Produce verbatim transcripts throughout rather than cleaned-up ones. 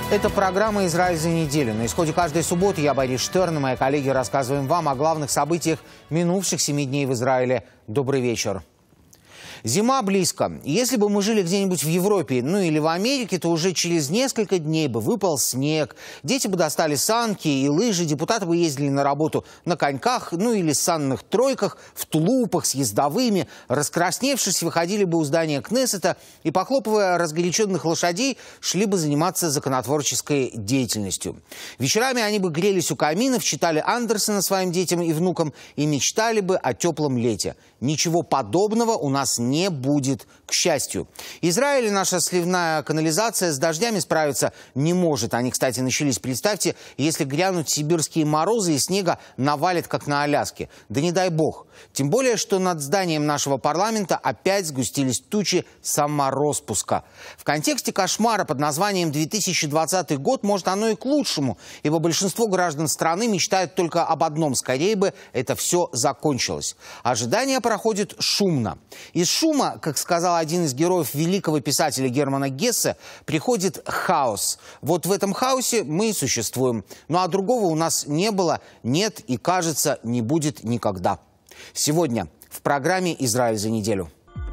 Это программа «Израиль за неделю». На исходе каждой субботы я, Борис Штерн, и мои коллеги рассказываем вам о главных событиях минувших семи дней в Израиле. Добрый вечер. Зима близко. Если бы мы жили где-нибудь в Европе, ну или в Америке, то уже через несколько дней бы выпал снег. Дети бы достали санки и лыжи, депутаты бы ездили на работу на коньках, ну или санных тройках, в тулупах с ездовыми. Раскрасневшись, выходили бы у здания Кнессета и, похлопывая разгоряченных лошадей, шли бы заниматься законотворческой деятельностью. Вечерами они бы грелись у каминов, читали Андерсона своим детям и внукам и мечтали бы о теплом лете. Ничего подобного у нас нет. Не будет, к счастью. Израиль и наша сливная канализация с дождями справиться не может. Они, кстати, начались, представьте, если грянут сибирские морозы и снега навалит, как на Аляске. Да не дай бог. Тем более, что над зданием нашего парламента опять сгустились тучи самороспуска. В контексте кошмара под названием две тысячи двадцатый год, может, оно и к лучшему, ибо большинство граждан страны мечтают только об одном: скорее бы это все закончилось. Ожидание проходит шумно. Из шума, как сказал один из героев великого писателя Германа Гессе, приходит хаос. Вот в этом хаосе мы и существуем. Ну а другого у нас не было, нет и, кажется, не будет никогда. Сегодня в программе «Израиль за неделю».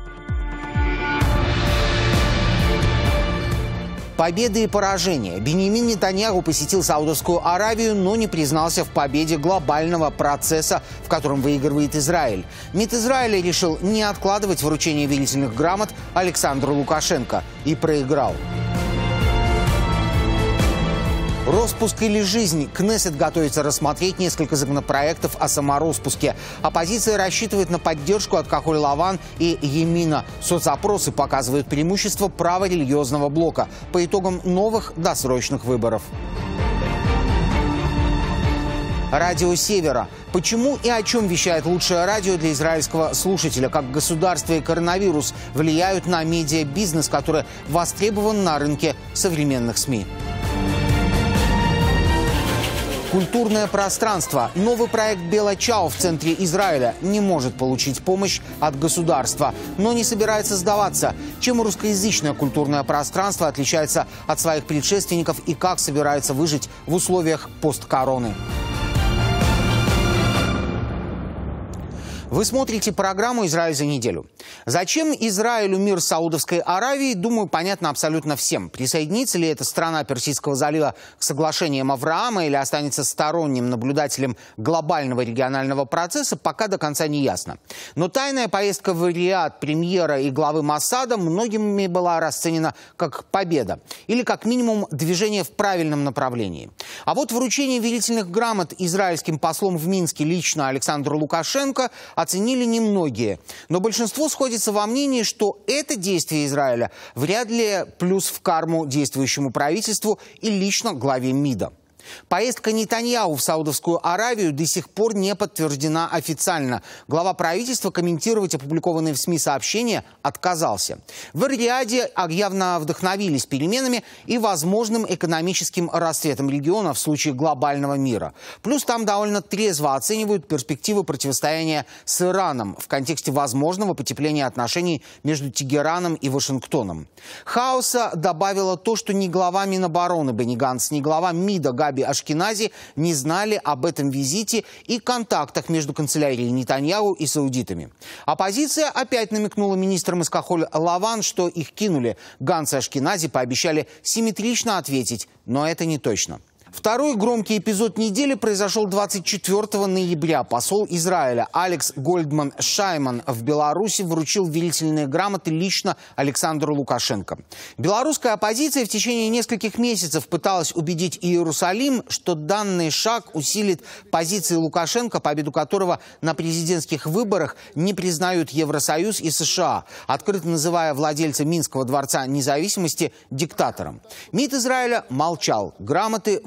Победы и поражения. Биньямин Нетаньяху посетил Саудовскую Аравию, но не признался в победе глобального процесса, в котором выигрывает Израиль. МИД Израиля решил не откладывать вручение верительных грамот Александру Лукашенко и проиграл. Роспуск или жизнь? Кнессет готовится рассмотреть несколько законопроектов о самороспуске. Оппозиция рассчитывает на поддержку от Кахоль-Лаван и Емина. Соцопросы показывают преимущество праворелигиозного блока по итогам новых досрочных выборов. Радио Севера. Почему и о чем вещает лучшее радио для израильского слушателя? Как государство и коронавирус влияют на медиабизнес, который востребован на рынке современных СМИ? Культурное пространство. Новый проект Бела Чао в центре Израиля не может получить помощь от государства, но не собирается сдаваться. Чем русскоязычное культурное пространство отличается от своих предшественников и как собирается выжить в условиях посткороны? Вы смотрите программу «Израиль за неделю». Зачем Израилю мир с Саудовской Аравией, думаю, понятно абсолютно всем. Присоединится ли эта страна Персидского залива к соглашениям Авраама или останется сторонним наблюдателем глобального регионального процесса, пока до конца не ясно. Но тайная поездка в Риад премьера и главы Моссада многими была расценена как победа. Или как минимум движение в правильном направлении. А вот вручение верительных грамот израильским послом в Минске лично Александру Лукашенко оценили немногие. Но большинство сходится во мнении, что это действие Израиля вряд ли плюс в карму действующему правительству и лично главе МИДа. Поездка Нетаньяху в Саудовскую Аравию до сих пор не подтверждена официально. Глава правительства комментировать опубликованные в СМИ сообщения отказался. В Эр-Рияде явно вдохновились переменами и возможным экономическим расцветом региона в случае глобального мира. Плюс там довольно трезво оценивают перспективы противостояния с Ираном в контексте возможного потепления отношений между Тегераном и Вашингтоном. Хаоса добавило то, что ни глава Минобороны Бенни Ганц, ни глава МИДа Габи Ашкенази не знали об этом визите и контактах между канцелярией Нетаньяху и саудитами. Оппозиция опять намекнула министрам из Кахоль-Лаван, что их кинули. Ганц и Ашкенази пообещали симметрично ответить, но это не точно. Второй громкий эпизод недели произошел двадцать четвёртого ноября. Посол Израиля Алекс Гольдман Шайман в Беларуси вручил верительные грамоты лично Александру Лукашенко. Белорусская оппозиция в течение нескольких месяцев пыталась убедить Иерусалим, что данный шаг усилит позиции Лукашенко, победу которого на президентских выборах не признают Евросоюз и США, открыто называя владельца Минского дворца независимости диктатором. МИД Израиля молчал. Грамоты в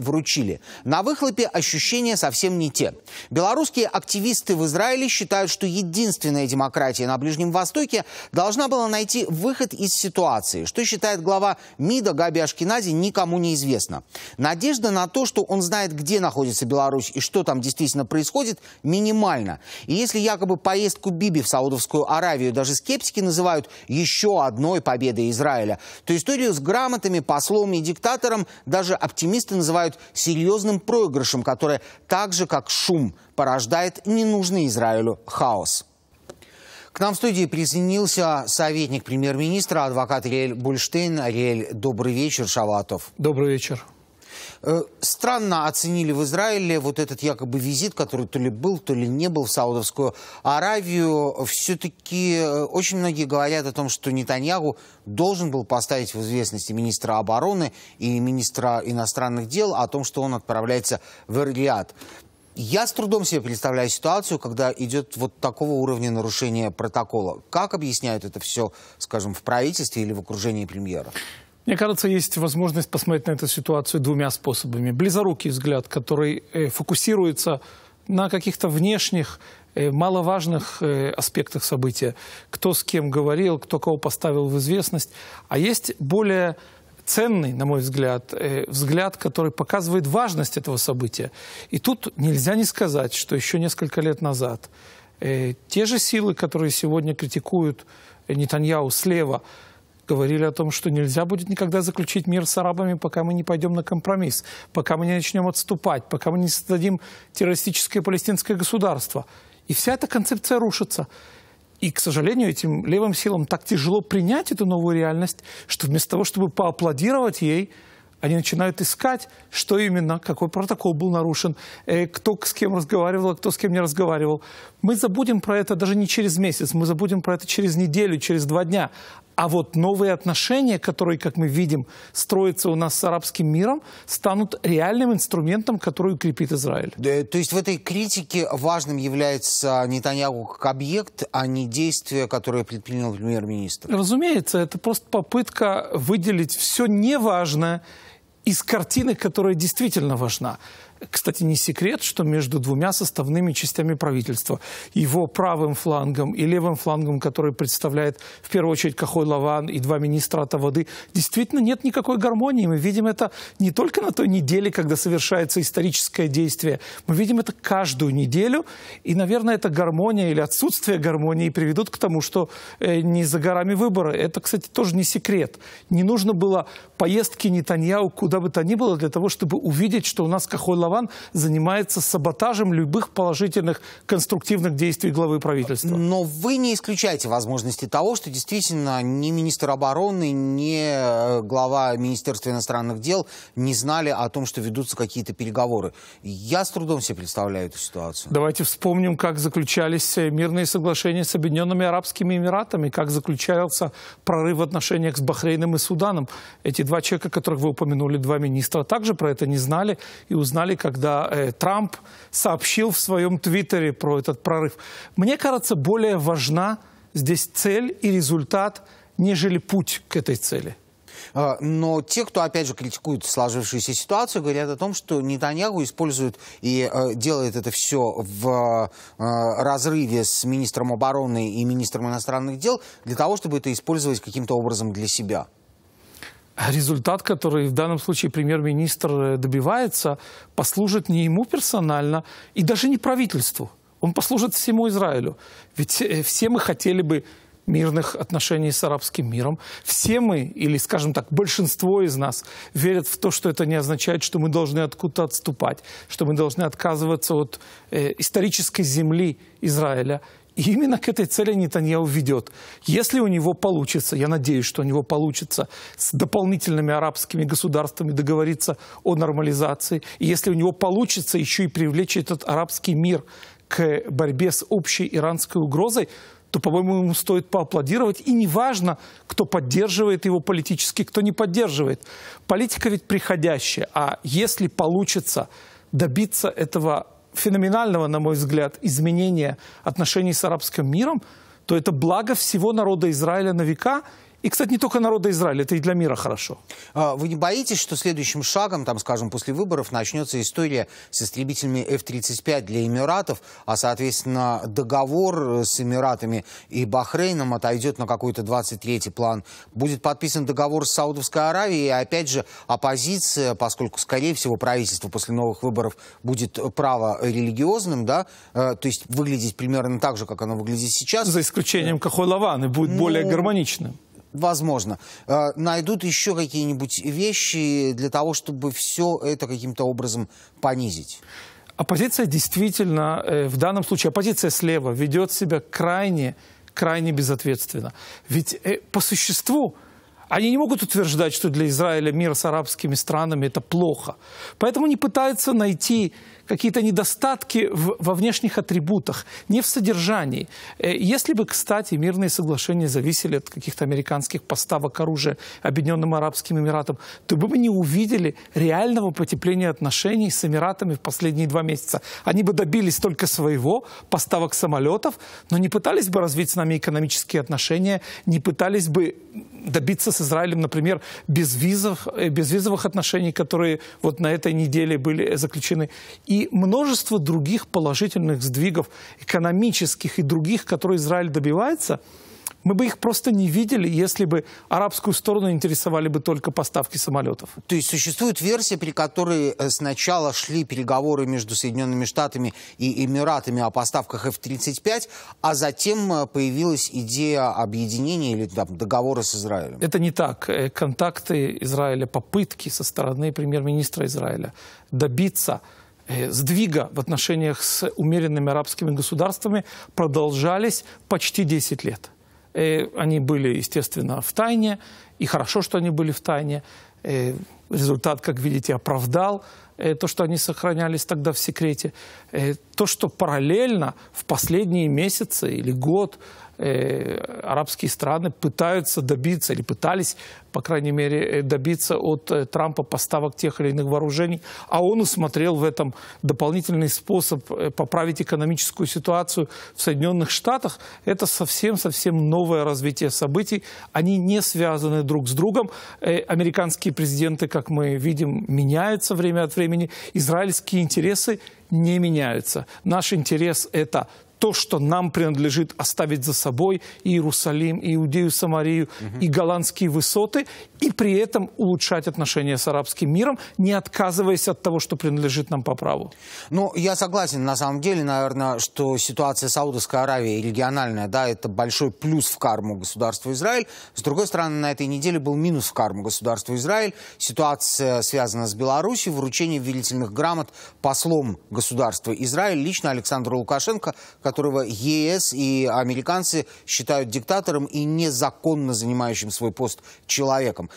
вручили. На выхлопе ощущения совсем не те. Белорусские активисты в Израиле считают, что единственная демократия на Ближнем Востоке должна была найти выход из ситуации. Что считает глава МИДа Габи Ашкенази, никому не известно. Надежда на то, что он знает, где находится Беларусь и что там действительно происходит, минимальна. И если якобы поездку Биби в Саудовскую Аравию даже скептики называют еще одной победой Израиля, то историю с грамотами, послом и диктатором даже оптимисты называют серьезным проигрышем, который так же, как шум, порождает ненужный Израилю хаос. К нам в студии присоединился советник премьер-министра, адвокат Ариэль Бульштейн. Ариэль, добрый вечер, Шавуатов. Добрый вечер. Странно оценили в Израиле вот этот якобы визит, который то ли был, то ли не был в Саудовскую Аравию. Все-таки очень многие говорят о том, что Нетаньяху должен был поставить в известность и министра обороны, и министра иностранных дел о том, что он отправляется в Эр-Рияд. Я с трудом себе представляю ситуацию, когда идет вот такого уровня нарушения протокола. Как объясняют это все, скажем, в правительстве или в окружении премьера? Мне кажется, есть возможность посмотреть на эту ситуацию двумя способами. Близорукий взгляд, который э, фокусируется на каких-то внешних, э, маловажных э, аспектах события. Кто с кем говорил, кто кого поставил в известность. А есть более ценный, на мой взгляд, э, взгляд, который показывает важность этого события. И тут нельзя не сказать, что еще несколько лет назад э, те же силы, которые сегодня критикуют Нетаньяху слева, говорили о том, что нельзя будет никогда заключить мир с арабами, пока мы не пойдем на компромисс, пока мы не начнем отступать, пока мы не создадим террористическое палестинское государство. И вся эта концепция рушится. И, к сожалению, этим левым силам так тяжело принять эту новую реальность, что вместо того, чтобы поаплодировать ей, они начинают искать, что именно, какой протокол был нарушен, э, кто с кем разговаривал, а кто с кем не разговаривал. Мы забудем про это даже не через месяц, мы забудем про это через неделю, через два дня. А вот новые отношения, которые, как мы видим, строятся у нас с арабским миром, станут реальным инструментом, который укрепит Израиль. Да, то есть в этой критике важным является Нетаньяху как объект, а не действия, которые предпринял премьер-министр? Разумеется, это просто попытка выделить все неважное из картины, которая действительно важна. Кстати, не секрет, что между двумя составными частями правительства, его правым флангом и левым флангом, который представляет в первую очередь Кахоль-Лаван и два министра от воды, действительно нет никакой гармонии. Мы видим это не только на той неделе, когда совершается историческое действие. Мы видим это каждую неделю. И, наверное, эта гармония или отсутствие гармонии приведут к тому, что э, не за горами выборы. Это, кстати, тоже не секрет. Не нужно было поездки Нетаньяху куда бы то ни было для того, чтобы увидеть, что у нас Кахоль-Лаван занимается саботажем любых положительных, конструктивных действий главы правительства. Но вы не исключаете возможности того, что действительно ни министр обороны, ни глава Министерства иностранных дел не знали о том, что ведутся какие-то переговоры. Я с трудом себе представляю эту ситуацию. Давайте вспомним, как заключались мирные соглашения с Объединенными Арабскими Эмиратами, как заключался прорыв в отношениях с Бахрейном и Суданом. Эти два человека, которых вы упомянули, два министра, также про это не знали и узнали, когда э, Трамп сообщил в своем твиттере про этот прорыв. Мне кажется, более важна здесь цель и результат, нежели путь к этой цели. Но те, кто, опять же, критикует сложившуюся ситуацию, говорят о том, что Нетаньяху использует и э, делает это все в э, разрыве с министром обороны и министром иностранных дел для того, чтобы это использовать каким-то образом для себя. Результат, который в данном случае премьер-министр добивается, послужит не ему персонально и даже не правительству. Он послужит всему Израилю. Ведь все мы хотели бы мирных отношений с арабским миром. Все мы, или, скажем так, большинство из нас, верят в то, что это не означает, что мы должны откуда-то отступать, что мы должны отказываться от э, исторической земли Израиля. И именно к этой цели Нетаньяху ведет. Если у него получится, я надеюсь, что у него получится с дополнительными арабскими государствами договориться о нормализации, и если у него получится еще и привлечь этот арабский мир к борьбе с общей иранской угрозой, то, по-моему, ему стоит поаплодировать. И неважно, кто поддерживает его политически, кто не поддерживает. Политика ведь приходящая. А если получится добиться этого феноменального, на мой взгляд, изменения отношений с арабским миром, то это благо всего народа Израиля на века И, кстати, не только народа Израиля, это и для мира хорошо. Вы не боитесь, что следующим шагом, там, скажем, после выборов начнется история с истребителями эф тридцать пять для Эмиратов, а, соответственно, договор с Эмиратами и Бахрейном отойдет на какой-то двадцать третий план? Будет подписан договор с Саудовской Аравией, и опять же оппозиция, поскольку, скорее всего, правительство после новых выборов будет праворелигиозным, да, то есть выглядеть примерно так же, как оно выглядит сейчас. За исключением Кахой-Лаван, и будет ну... более гармоничным. Возможно. Найдут еще какие-нибудь вещи для того, чтобы все это каким-то образом понизить? Оппозиция действительно, в данном случае, оппозиция слева ведет себя крайне, крайне безответственно. Ведь по существу они не могут утверждать, что для Израиля мир с арабскими странами – это плохо. Поэтому они пытаются найти какие-то недостатки в, во внешних атрибутах, не в содержании. Если бы, кстати, мирные соглашения зависели от каких-то американских поставок оружия Объединенным Арабским Эмиратам, то бы мы не увидели реального потепления отношений с Эмиратами в последние два месяца. Они бы добились только своего, поставок самолетов, но не пытались бы развить с нами экономические отношения, не пытались бы добиться с Израилем, например, безвизовых, безвизовых отношений, которые вот на этой неделе были заключены. И множество других положительных сдвигов, экономических и других, которые Израиль добивается, мы бы их просто не видели, если бы арабскую сторону интересовали бы только поставки самолетов. То есть существует версия, при которой сначала шли переговоры между Соединенными Штатами и Эмиратами о поставках эф тридцать пять, а затем появилась идея объединения или там, договора с Израилем? Это не так. Контакты Израиля, попытки со стороны премьер-министра Израиля добиться сдвига в отношениях с умеренными арабскими государствами продолжались почти десять лет. Они были, естественно, в тайне, и хорошо, что они были в тайне. Результат, как видите, оправдал то, что они сохранялись тогда в секрете. То, что параллельно в последние месяцы или год арабские страны пытаются добиться, или пытались, по крайней мере, добиться от Трампа поставок тех или иных вооружений, а он усмотрел в этом дополнительный способ поправить экономическую ситуацию в Соединенных Штатах, это совсем-совсем новое развитие событий. Они не связаны друг с другом. Американские президенты, как мы видим, меняются время от времени. Израильские интересы не меняются. Наш интерес – это то, что нам принадлежит оставить за собой и Иерусалим, и Иудею, Самарию, угу. и голландские высоты, и при этом улучшать отношения с арабским миром, не отказываясь от того, что принадлежит нам по праву. Ну, я согласен, на самом деле, наверное, что ситуация Саудовской Аравии региональная, да, это большой плюс в карму государства Израиль. С другой стороны, на этой неделе был минус в карму государства Израиль. Ситуация связана с Беларусью, вручение верительных грамот послом государства Израиль, лично Александру Лукашенко, которого е эс и американцы считают диктатором и незаконно занимающим свой пост человеком.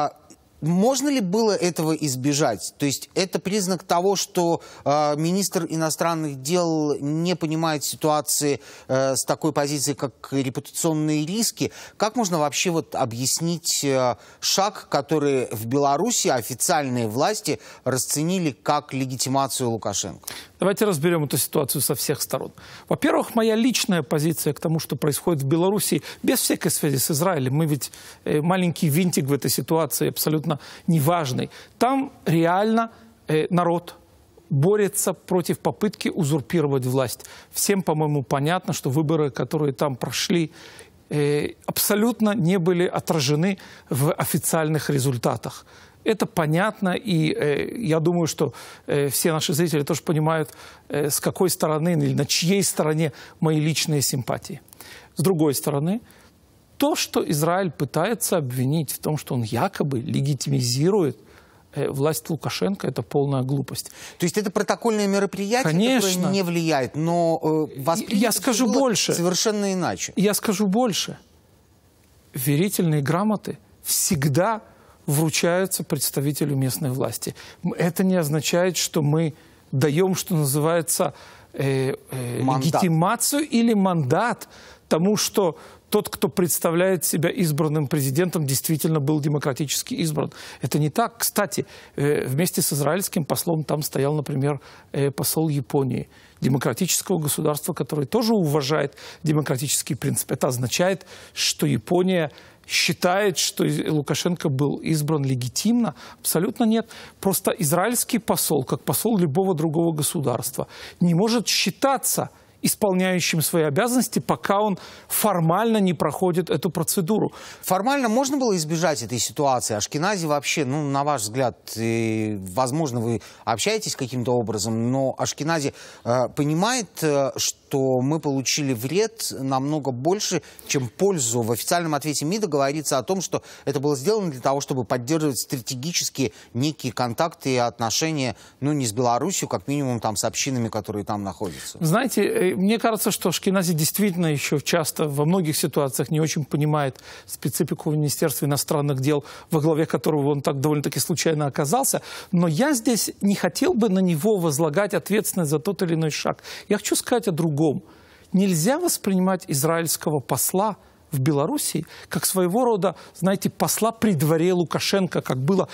Можно ли было этого избежать? То есть это признак того, что э, министр иностранных дел не понимает ситуации э, с такой позиции, как репутационные риски. Как можно вообще вот объяснить э, шаг, который в Беларуси официальные власти расценили как легитимацию Лукашенко? Давайте разберем эту ситуацию со всех сторон. Во-первых, моя личная позиция к тому, что происходит в Беларуси, без всякой связи с Израилем. Мы ведь э, маленький винтик в этой ситуации, абсолютно неважный. Там реально э, народ борется против попытки узурпировать власть. Всем, по-моему, понятно, что выборы, которые там прошли, э, абсолютно не были отражены в официальных результатах. Это понятно, и э, я думаю, что э, все наши зрители тоже понимают, э, с какой стороны или на чьей стороне мои личные симпатии. С другой стороны, то, что Израиль пытается обвинить в том, что он якобы легитимизирует э, власть Лукашенко, это полная глупость. То есть это протокольное мероприятие, Конечно. которое не влияет, но э, воспринято я скажу было больше. совершенно иначе. Я скажу больше. Верительные грамоты всегда вручаются представителю местной власти. Это не означает, что мы даем, что называется, э, э, легитимацию или мандат тому, что тот, кто представляет себя избранным президентом, действительно был демократически избран. Это не так. Кстати, э, вместе с израильским послом там стоял, например, э, посол Японии, демократического государства, которое тоже уважает демократический принцип. Это означает, что Япония считает, что Лукашенко был избран легитимно? Абсолютно нет. Просто израильский посол, как посол любого другого государства, не может считаться исполняющим свои обязанности, пока он формально не проходит эту процедуру. Формально можно было избежать этой ситуации? Ашкенази вообще, ну, на ваш взгляд, и, возможно, вы общаетесь каким-то образом, но Ашкенази э, понимает, э, что мы получили вред намного больше, чем пользу. В официальном ответе МИДа говорится о том, что это было сделано для того, чтобы поддерживать стратегические некие контакты и отношения, ну, не с Беларусью, как минимум, там, с общинами, которые там находятся. Знаете, мне кажется, что Ашкенази действительно еще часто во многих ситуациях не очень понимает специфику Министерства иностранных дел, во главе которого он так довольно-таки случайно оказался. Но я здесь не хотел бы на него возлагать ответственность за тот или иной шаг. Я хочу сказать о другом. Нельзя воспринимать израильского посла в Белоруссии как своего рода, знаете, посла при дворе Лукашенко, как было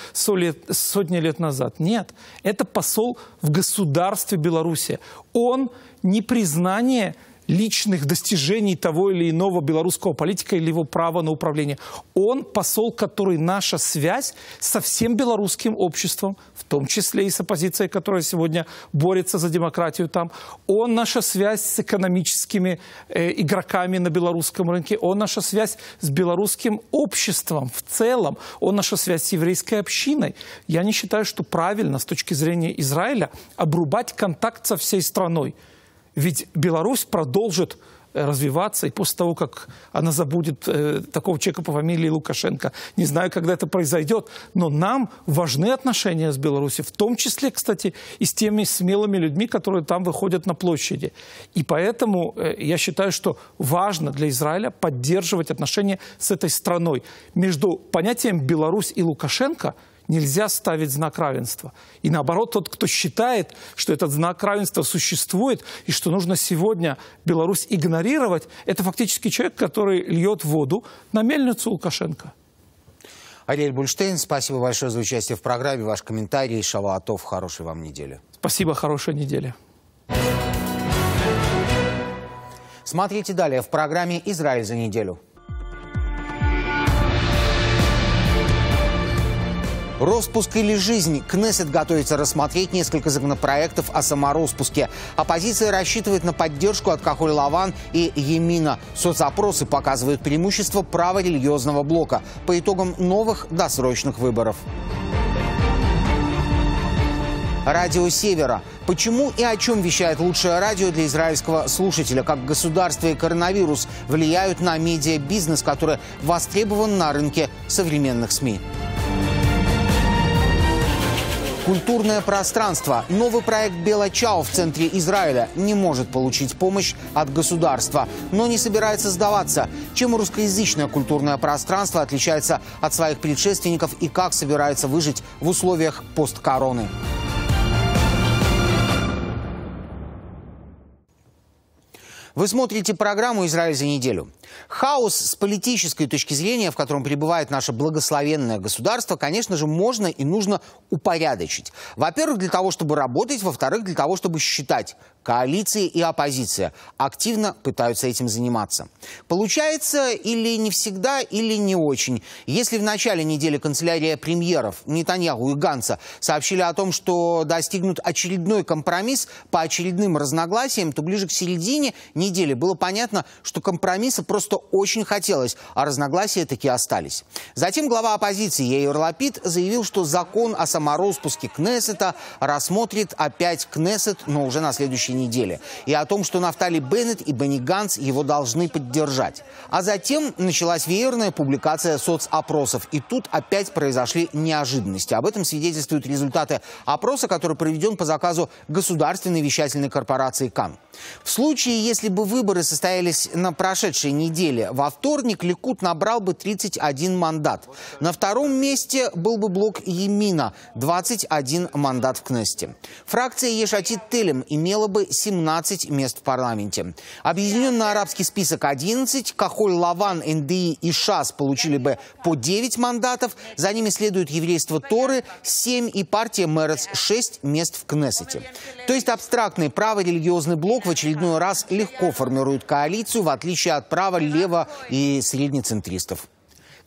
сотни лет назад. Нет, это посол в государстве Белоруссия. Он не признание личных достижений того или иного белорусского политика или его права на управление. Он посол, который наша связь со всем белорусским обществом, в том числе и с оппозицией, которая сегодня борется за демократию там. Он наша связь с экономическими э, игроками на белорусском рынке. Он наша связь с белорусским обществом в целом. Он наша связь с еврейской общиной. Я не считаю, что правильно с точки зрения Израиля обрубать контакт со всей страной. Ведь Беларусь продолжит развиваться, и после того, как она забудет э, такого человека по фамилии Лукашенко, не знаю, когда это произойдет, но нам важны отношения с Беларусью, в том числе, кстати, и с теми смелыми людьми, которые там выходят на площади. И поэтому э, я считаю, что важно для Израиля поддерживать отношения с этой страной. Между понятием Беларусь и Лукашенко нельзя ставить знак равенства. И наоборот, тот, кто считает, что этот знак равенства существует и что нужно сегодня Беларусь игнорировать, это фактически человек, который льет воду на мельницу Лукашенко. Ариэль Бульштейн, спасибо большое за участие в программе. Ваш комментарий. Шавуатов. Хорошей вам недели. Спасибо, хорошей недели. Смотрите далее в программе «Израиль за неделю». Роспуск или жизнь? Кнессет готовится рассмотреть несколько законопроектов о самороспуске. Оппозиция рассчитывает на поддержку от Кахоль-Лаван и Емина. Соцопросы показывают преимущество праворелигиозного блока по итогам новых досрочных выборов. Радио Севера. Почему и о чем вещает лучшее радио для израильского слушателя? Как государство и коронавирус влияют на медиабизнес, который востребован на рынке современных СМИ? Культурное пространство. Новый проект Бела Чао в центре Израиля не может получить помощь от государства, но не собирается сдаваться. Чем русскоязычное культурное пространство отличается от своих предшественников и как собирается выжить в условиях посткороны? Вы смотрите программу «Израиль за неделю». Хаос с политической точки зрения, в котором пребывает наше благословенное государство, конечно же, можно и нужно упорядочить. Во-первых, для того, чтобы работать, во-вторых, для того, чтобы считать. Коалиции и оппозиция активно пытаются этим заниматься. Получается или не всегда, или не очень. Если в начале недели канцелярия премьеров Нетаньяху и Ганца сообщили о том, что достигнут очередной компромисс по очередным разногласиям, то ближе к середине недели было понятно, что компромисса просто очень хотелось, а разногласия таки остались. Затем глава оппозиции Яир Лапид заявил, что закон о самороспуске Кнессета рассмотрит опять Кнессет, но уже на следующей неделе. И о том, что Нафтали Беннет и Бенни Ганц его должны поддержать. А затем началась веерная публикация соцопросов. И тут опять произошли неожиданности. Об этом свидетельствуют результаты опроса, который проведен по заказу государственной вещательной корпорации КАН. В случае, если бы выборы состоялись на прошедшей неделе, во вторник Ликуд набрал бы тридцать один мандат. На втором месте был бы блок Емина – двадцать один мандат в Кнессете. Фракция Еш Атид-Телем имела бы семнадцать мест в парламенте. Объединенный арабский список – одиннадцать, Кахоль-Лаван, эн дэ и и ШАС получили бы по девять мандатов, за ними следует еврейство Торы – семь и партия Мерец – шесть мест в Кнессете. То есть абстрактный праворелигиозный блок в очередной раз легко формирует коалицию, в отличие от права, лево и среднецентристов.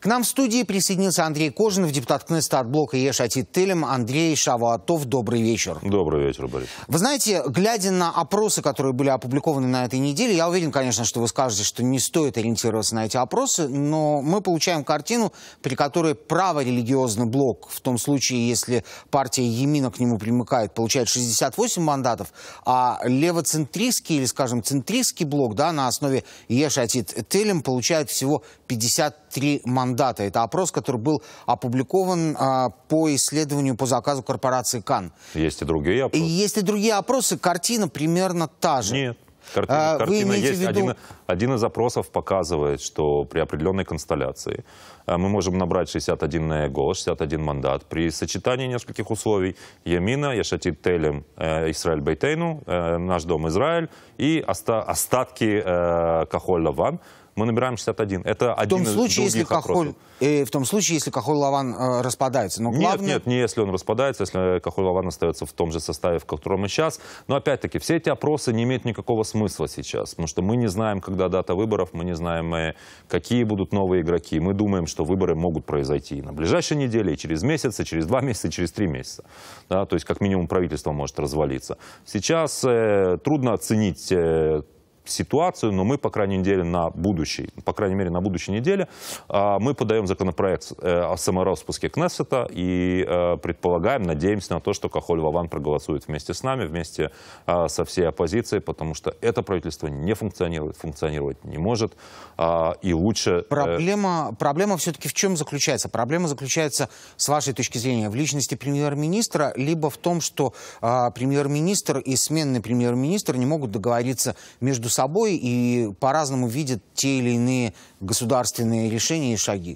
К нам в студии присоединился Андрей Кожинов, депутат Кнессета от блока Еш Атид Телем. Андрей, Шавуатов, добрый вечер. Добрый вечер, Борис. Вы знаете, глядя на опросы, которые были опубликованы на этой неделе, я уверен, конечно, что вы скажете, что не стоит ориентироваться на эти опросы, но мы получаем картину, при которой праворелигиозный блок, в том случае, если партия Емина к нему примыкает, получает шестьдесят восемь мандатов, а левоцентристский или, скажем, центристский блок, да, на основе Еш Атид Телем получает всего пятьдесят три мандата. Это опрос, который был опубликован а, по исследованию по заказу корпорации Кан. Есть и другие опросы. И есть и другие опросы. Картина примерно та же. Нет. Картина, а, картина есть. Виду... Один, один из опросов показывает, что при определенной констелляции мы можем набрать шестьдесят один голос, шестьдесят один мандат. При сочетании нескольких условий: Емина, Еш Атид Телем, Исраэль Бейтейну, Наш дом Израиль и оста остатки э, Кахоль Лаван. Мы набираем шестьдесят один. Это один из других если Кахоль, э, в том случае, если Кахоль Лаван э, распадается. Но главное... Нет, нет, не если он распадается, если Кахоль Лаван остается в том же составе, в котором мы сейчас. Но опять-таки, все эти опросы не имеют никакого смысла сейчас, потому что мы не знаем, когда дата выборов, мы не знаем, э, какие будут новые игроки. Мы думаем, что выборы могут произойти на ближайшей неделе, и через месяц, и через два месяца, и через три месяца. Да, то есть, как минимум, правительство может развалиться. Сейчас э, трудно оценить... Э, ситуацию, но мы, по крайней мере, на будущей, по крайней мере, на будущей неделе мы подаем законопроект о самороспуске Кнессета и предполагаем, надеемся на то, что Кахоль Лаван проголосует вместе с нами, вместе со всей оппозицией, потому что это правительство не функционирует, функционировать не может, и лучше... Проблема, проблема все-таки в чем заключается? Проблема заключается, с вашей точки зрения, в личности премьер-министра, либо в том, что премьер-министр и сменный премьер-министр не могут договориться между собой и по-разному видят те или иные государственные решения и шаги?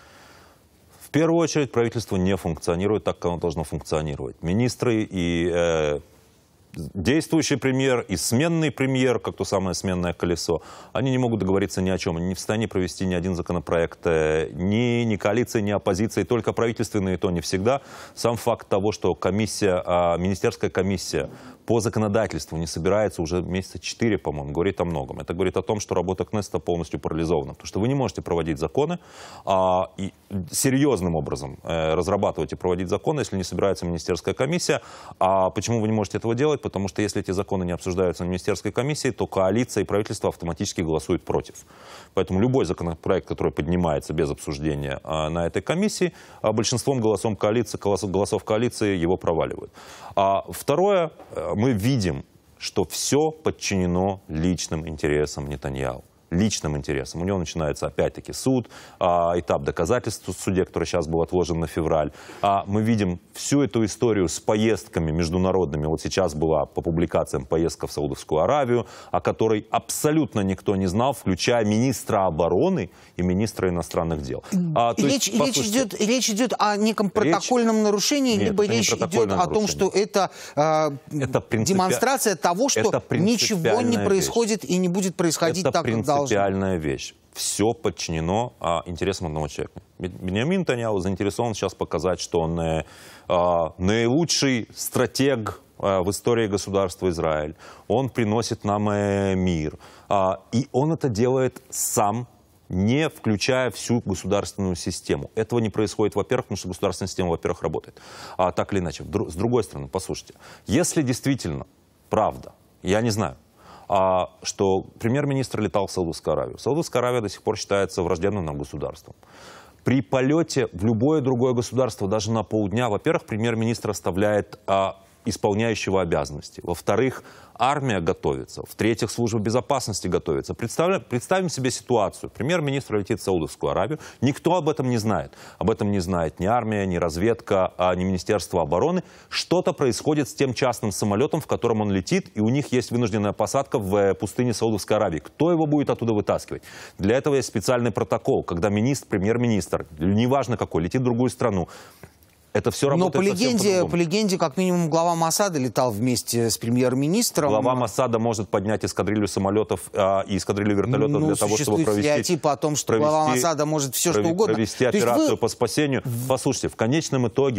В первую очередь правительство не функционирует так, как оно должно функционировать. Министры и э, действующий премьер, и сменный премьер, как то самое сменное колесо, они не могут договориться ни о чем. Они не в состоянии провести ни один законопроект, э, ни, ни коалиции, ни оппозиции, только правительственные, и то не всегда. Сам факт того, что комиссия, э, министерская комиссия по законодательству не собирается уже месяца четыре, по-моему, говорит о многом. Это говорит о том, что работа Кнессета полностью парализована. Потому что вы не можете проводить законы а, и серьезным образом э, разрабатывать и проводить законы, если не собирается министерская комиссия. А почему вы не можете этого делать? Потому что если эти законы не обсуждаются на министерской комиссии, то коалиция и правительство автоматически голосуют против. Поэтому любой законопроект, который поднимается без обсуждения а, на этой комиссии, а, большинством голосов коалиции, голосов коалиции его проваливают. А второе, мы видим, что все подчинено личным интересам Нетаньяху. Личным интересам. У него начинается опять-таки суд, а, этап доказательств в суде, который сейчас был отложен на февраль. А, мы видим всю эту историю с поездками международными. Вот сейчас была по публикациям поездка в Саудовскую Аравию, о которой абсолютно никто не знал, включая министра обороны и министра иностранных дел. А, то речь, есть, речь, идет, речь идет о неком протокольном речь... нарушении, Нет, либо речь идет о том, что это, э, это принципи... демонстрация того, что ничего не происходит вещь. И не будет происходить это так, как должно. Принципиальная вещь. Все подчинено а, интересам одного человека. Биньямин Нетаньяху заинтересован сейчас показать, что он э, а, наилучший стратег э, в истории государства Израиль. Он приносит нам э, мир. А, и он это делает сам, не включая всю государственную систему. Этого не происходит, во-первых, потому что государственная система, во-первых, работает. А так или иначе. С другой стороны, послушайте, если действительно правда, я не знаю, А, что премьер-министр летал в Саудовскую Аравию. Саудовская Аравия до сих пор считается враждебным нам государством. При полете в любое другое государство, даже на полдня, во-первых, премьер-министр оставляет а, исполняющего обязанности. Во-вторых, армия готовится. В-третьих, служба безопасности готовится. Представляем, представим себе ситуацию. Премьер-министр летит в Саудовскую Аравию. Никто об этом не знает. Об этом не знает ни армия, ни разведка, ни Министерство обороны. Что-то происходит с тем частным самолетом, в котором он летит, и у них есть вынужденная посадка в пустыне Саудовской Аравии. Кто его будет оттуда вытаскивать? Для этого есть специальный протокол, когда министр, премьер-министр, неважно какой, летит в другую страну. Это все работает. Но по легенде, по легенде, как минимум, глава Моссада летал вместе с премьер-министром. Глава Моссада может поднять эскадрилью самолетов а, и эскадрилью вертолетов ну, для того, чтобы провести... стереотип о том, что провести, глава Моссада может все, что угодно. Провести операцию вы... по спасению. Послушайте, в конечном итоге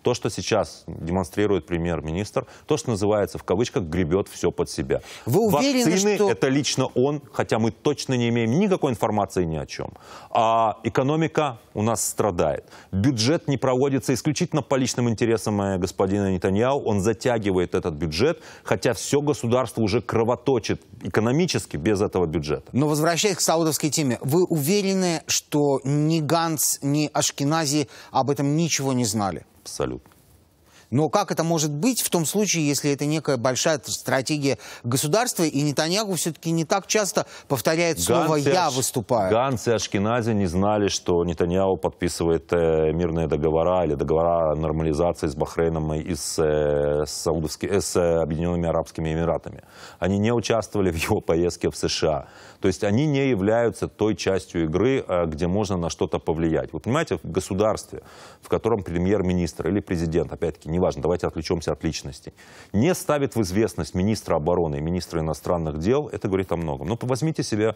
То, что сейчас демонстрирует премьер-министр, то, что называется в кавычках, гребет все под себя. Вы уверены, Вакцины что... это лично он, хотя мы точно не имеем никакой информации ни о чем. А экономика у нас страдает. Бюджет не проводится исключительно по личным интересам господина Нетаньяху. Он затягивает этот бюджет, хотя все государство уже кровоточит экономически без этого бюджета. Но возвращаясь к саудовской теме, вы уверены, что ни Ганц, ни Ашкенази об этом ничего не знали? Абсолютно. Но как это может быть в том случае, если это некая большая стратегия государства, и Нетаньяху все-таки не так часто повторяет слово «я выступаю»? Ганц и Ашкенази не знали, что Нетаньяху подписывает э, мирные договора или договора о нормализации с Бахрейном и с, э, с, Саудовски, с э, Объединенными Арабскими Эмиратами. Они не участвовали в его поездке в США. То есть они не являются той частью игры, э, где можно на что-то повлиять. Вы понимаете, в государстве, в котором премьер-министр или президент, опять-таки, неважно, давайте отвлечемся от личности, не ставит в известность министра обороны и министра иностранных дел, это говорит о многом. Но возьмите себе,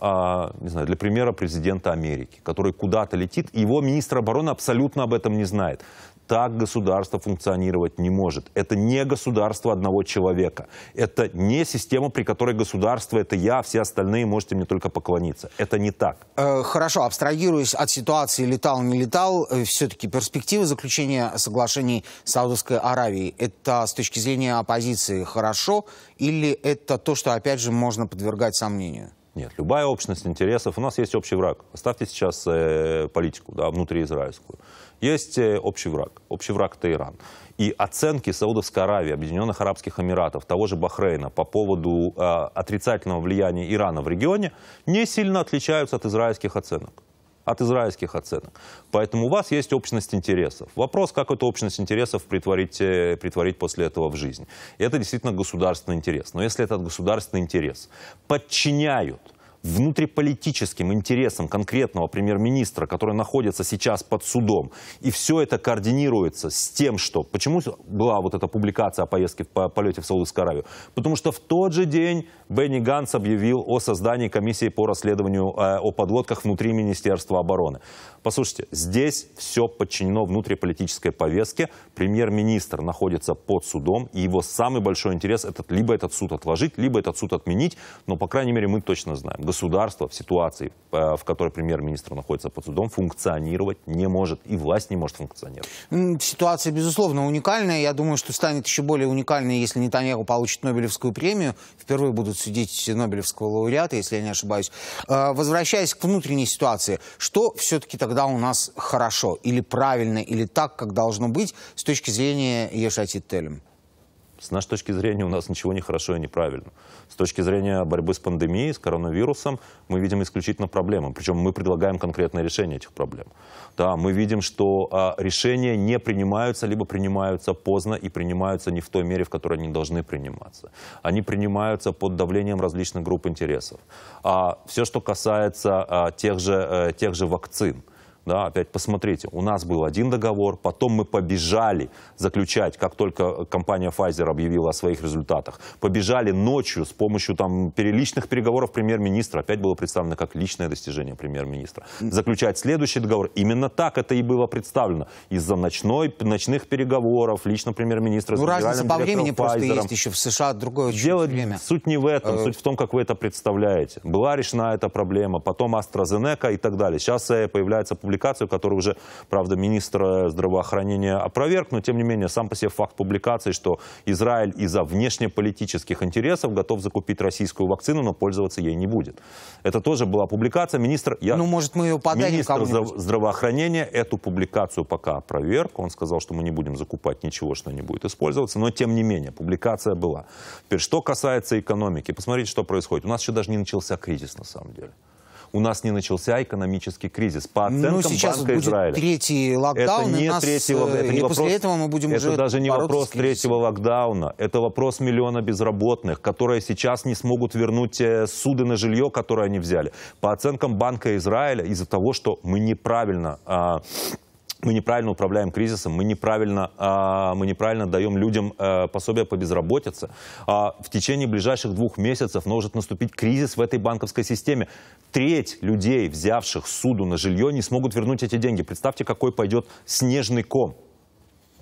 а, не знаю, для примера президента Америки, который куда-то летит, и его министр обороны абсолютно об этом не знает. Так государство функционировать не может. Это не государство одного человека. Это не система, при которой государство — это я, а все остальные можете мне только поклониться. Это не так. Э, хорошо, абстрагируясь от ситуации летал, не летал, э, все-таки перспективы заключения соглашений с Саудовской Аравией, это с точки зрения оппозиции хорошо или это то, что опять же можно подвергать сомнению? Нет, любая общность интересов, у нас есть общий враг. Оставьте сейчас э, политику, да, внутриизраильскую. Есть э, общий враг. Общий враг — это Иран. И оценки Саудовской Аравии, Объединенных Арабских Эмиратов, того же Бахрейна по поводу э, отрицательного влияния Ирана в регионе не сильно отличаются от израильских оценок. От израильских оценок. Поэтому у вас есть общность интересов. Вопрос, как эту общность интересов притворить, притворить после этого в жизнь. И это действительно государственный интерес. Но если этот государственный интерес подчиняют внутриполитическим интересам конкретного премьер-министра, который находится сейчас под судом, и все это координируется с тем, что... Почему была вот эта публикация о поездке по полете в Саудовскую Аравию? Потому что в тот же день Бенни Ганц объявил о создании комиссии по расследованию э, о подлодках внутри Министерства обороны. Послушайте, здесь все подчинено внутриполитической повестке. Премьер-министр находится под судом, и его самый большой интерес — это либо этот суд отложить, либо этот суд отменить. Но, по крайней мере, мы точно знаем, государство в ситуации, в которой премьер-министр находится под судом, функционировать не может, и власть не может функционировать. Ситуация, безусловно, уникальная. Я думаю, что станет еще более уникальной, если Нетаньяху получит Нобелевскую премию. Впервые будут судить Нобелевского лауреата, если я не ошибаюсь. Возвращаясь к внутренней ситуации, что все-таки тогда у нас хорошо, или правильно, или так, как должно быть, с точки зрения Еш Атид Телем? С нашей точки зрения у нас ничего не хорошо и неправильно. С точки зрения борьбы с пандемией, с коронавирусом, мы видим исключительно проблемы. Причем мы предлагаем конкретное решение этих проблем. Да, мы видим, что а, решения не принимаются, либо принимаются поздно и принимаются не в той мере, в которой они должны приниматься. Они принимаются под давлением различных групп интересов. А все, что касается а, тех же, а, тех же вакцин, да, опять посмотрите, у нас был один договор, потом мы побежали заключать, как только компания Pfizer объявила о своих результатах, побежали ночью с помощью там личных переговоров премьер-министра, опять было представлено как личное достижение премьер-министра, заключать следующий договор. Именно так это и было представлено. Из-за ночной, ночных переговоров, лично премьер-министра с ну, генеральным разница по времени Pfizer. просто есть еще в США другое Дело, время. Суть не в этом, суть в том, как вы это представляете. Была решена эта проблема, потом AstraZeneca и так далее. Сейчас появляется публикация, которую уже, правда, министр здравоохранения опроверг, но тем не менее сам по себе факт публикации, что Израиль из-за внешнеполитических интересов готов закупить российскую вакцину, но пользоваться ей не будет. Это тоже была публикация. Министр, я, ну, может, мы ее подарим министр кому-нибудь? здравоохранения эту публикацию пока опроверг. Он сказал, что мы не будем закупать ничего, что не будет использоваться, но тем не менее публикация была. Теперь, что касается экономики, посмотрите, что происходит. У нас еще даже не начался кризис на самом деле. У нас не начался экономический кризис. По оценкам ну, сейчас Банка будет Израиля. Третий локдаун, это не нас, третий локдаун. Это и не после вопрос, этого мы будем это уже даже не вопрос третьего кризисом. локдауна. Это вопрос миллиона безработных, которые сейчас не смогут вернуть суды на жилье, которое они взяли. По оценкам Банка Израиля, из-за того, что мы неправильно... А, Мы неправильно управляем кризисом, мы неправильно, а, мы неправильно даем людям а, пособия по безработице. А, в течение ближайших двух месяцев может наступить кризис в этой банковской системе. Треть людей, взявших суду на жилье, не смогут вернуть эти деньги. Представьте, какой пойдет снежный ком.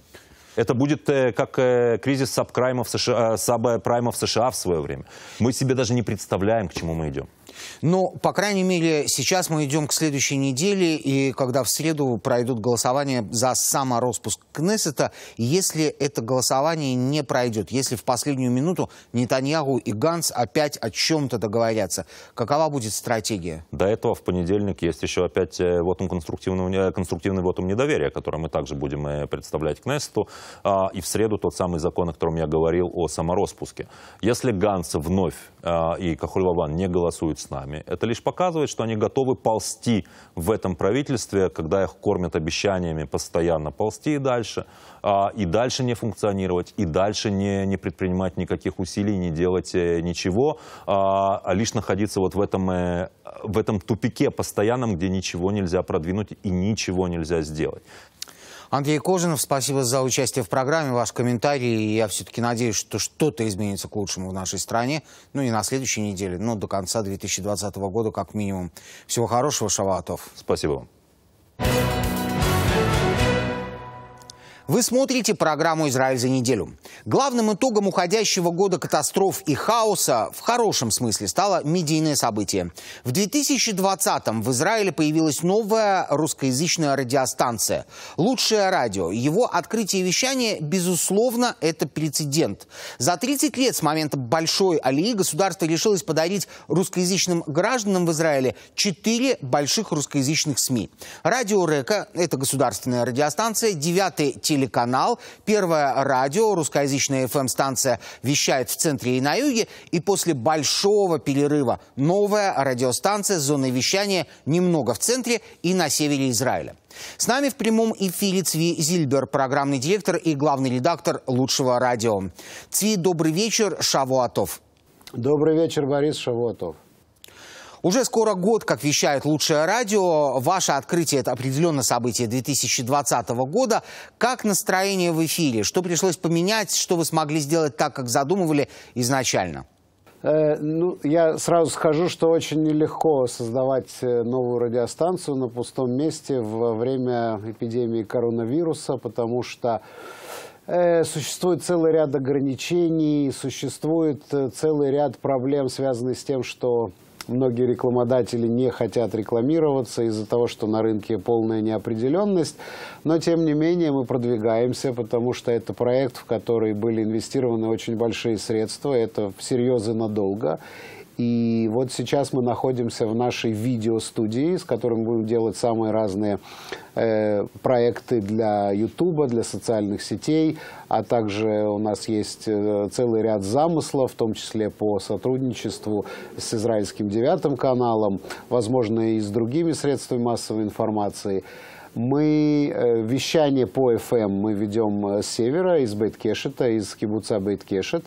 Это будет э, как э, кризис сабпрайма в США, сабпрайма в США в свое время. Мы себе даже не представляем, к чему мы идем. Но, по крайней мере, сейчас мы идем к следующей неделе, и когда в среду пройдут голосования за самороспуск Кнессета, если это голосование не пройдет, если в последнюю минуту Нетаньяху и Ганц опять о чем-то договорятся, какова будет стратегия? До этого в понедельник есть еще опять вотум конструктивного, конструктивный вотум недоверия, который мы также будем представлять Кнессету, и в среду тот самый закон, о котором я говорил, о самороспуске. Если Ганц вновь и Кахоль-Лаван не голосуют с нами, это лишь показывает, что они готовы ползти в этом правительстве, когда их кормят обещаниями постоянно ползти и дальше, и дальше не функционировать, и дальше не, не предпринимать никаких усилий, не делать ничего, а лишь находиться вот в этом, в этом тупике постоянном, где ничего нельзя продвинуть и ничего нельзя сделать. Андрей Кожинов, спасибо за участие в программе, ваш комментарий. Я все-таки надеюсь, что что-то изменится к лучшему в нашей стране. Ну, не на следующей неделе, но до конца две тысячи двадцатого года как минимум. Всего хорошего, Шавуатов. Спасибо вам. Вы смотрите программу «Израиль за неделю». Главным итогом уходящего года катастроф и хаоса, в хорошем смысле, стало медийное событие. В две тысячи двадцатом в Израиле появилась новая русскоязычная радиостанция «Лучшее радио». Его открытие и вещание, безусловно, это прецедент. За тридцать лет с момента большой алии государство решилось подарить русскоязычным гражданам в Израиле четыре больших русскоязычных СМИ. Радио Река – это государственная радиостанция, девятый телеканал. Телеканал, Первое радио, русскоязычная эф эм-станция вещает в центре и на юге, и после большого перерыва новая радиостанция с зоной вещания немного в центре и на севере Израиля. С нами в прямом эфире Цви Зильбер, программный директор и главный редактор «Лучшего радио». Цви, добрый вечер, Шавуатов. Добрый вечер, Борис, Шавуатов. Уже скоро год, как вещает «Лучшее радио». Ваше открытие – это определенно событие две тысячи двадцатого года. Как настроение в эфире? Что пришлось поменять? Что вы смогли сделать так, как задумывали изначально? Э, ну, я сразу скажу, что очень нелегко создавать новую радиостанцию на пустом месте во время эпидемии коронавируса, потому что э, существует целый ряд ограничений, существует целый ряд проблем, связанных с тем, что многие рекламодатели не хотят рекламироваться из-за того, что на рынке полная неопределенность. Но, тем не менее, мы продвигаемся, потому что это проект, в который были инвестированы очень большие средства. Это всерьез и надолго. И вот сейчас мы находимся в нашей видеостудии, с которой будем делать самые разные э, проекты для Ютуба, для социальных сетей, а также у нас есть э, целый ряд замыслов, в том числе по сотрудничеству с израильским девятым каналом, возможно, и с другими средствами массовой информации. Мы э, вещание по эф эм мы ведем с севера, из Бейт-Кешета, из кибуца Бейт-Кешет.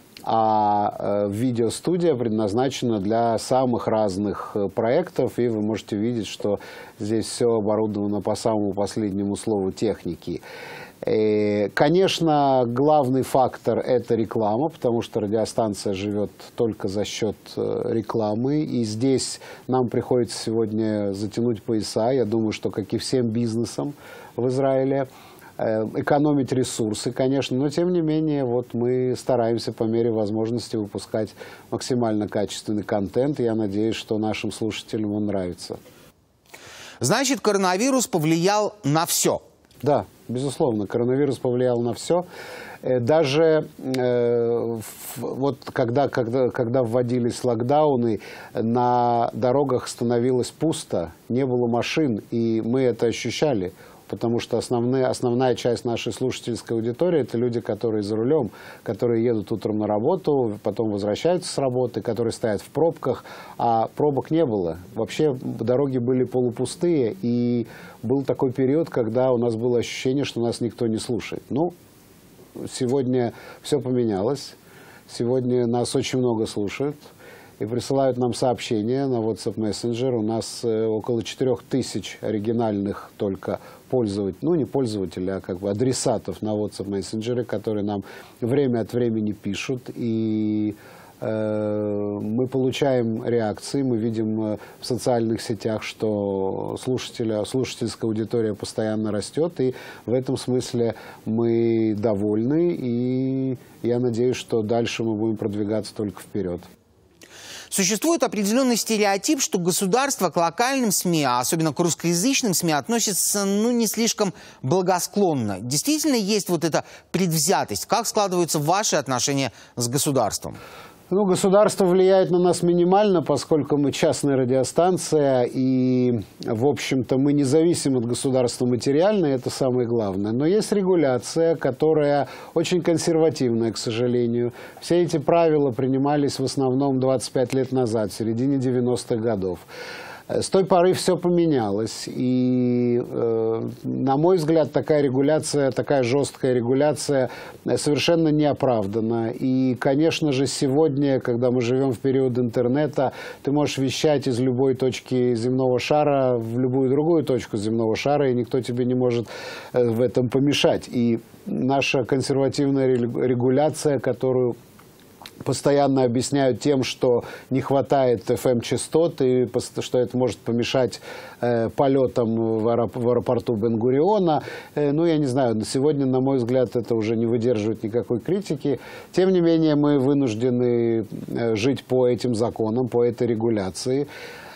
А э, видеостудия предназначена для самых разных э, проектов, и вы можете видеть, что здесь все оборудовано по самому последнему слову техники. Э, конечно, главный фактор – это реклама, потому что радиостанция живет только за счет э, рекламы, и здесь нам приходится сегодня затянуть пояса, я думаю, что как и всем бизнесам в Израиле, экономить ресурсы, конечно, но тем не менее вот мы стараемся по мере возможности выпускать максимально качественный контент, и я надеюсь, что нашим слушателям он нравится. Значит, коронавирус повлиял на все? Да, безусловно, коронавирус повлиял на все. Даже э, вот когда, когда, когда вводились локдауны, на дорогах становилось пусто, не было машин, и мы это ощущали. Потому что основные, основная часть нашей слушательской аудитории – это люди, которые за рулем, которые едут утром на работу, потом возвращаются с работы, которые стоят в пробках, а пробок не было. Вообще дороги были полупустые, и был такой период, когда у нас было ощущение, что нас никто не слушает. Ну, сегодня все поменялось, сегодня нас очень много слушают. И присылают нам сообщения на WhatsApp Messenger. У нас э, около четырех тысяч оригинальных только пользователей, ну не пользователей, а как бы адресатов на WhatsApp Messenger, которые нам время от времени пишут. И Мы получаем реакции, мы видим в социальных сетях, что слушатели, слушательская аудитория постоянно растет, и в этом смысле мы довольны, и я надеюсь, что дальше мы будем продвигаться только вперед. Существует определенный стереотип, что государство к локальным СМИ, а особенно к русскоязычным СМИ, относится ну, не слишком благосклонно. Действительно есть вот эта предвзятость? Как складываются ваши отношения с государством? Ну, государство влияет на нас минимально, поскольку мы частная радиостанция, и, в общем-то, мы не зависим от государства материально, это самое главное. Но есть регуляция, которая очень консервативная, к сожалению. Все эти правила принимались в основном двадцать пять лет назад, в середине девяностых годов. С той поры все поменялось, и, э, на мой взгляд, такая регуляция, такая жесткая регуляция совершенно не оправдана. И, конечно же, сегодня, когда мы живем в период интернета, ты можешь вещать из любой точки земного шара в любую другую точку земного шара, и никто тебе не может в этом помешать. И наша консервативная регуляция, которую постоянно объясняют тем, что не хватает эф эм-частот, и что это может помешать э, полетам в, аэроп в аэропорту Бен-Гуриона. Э, ну, я не знаю, сегодня, на мой взгляд, это уже не выдерживает никакой критики. Тем не менее, мы вынуждены э, жить по этим законам, по этой регуляции.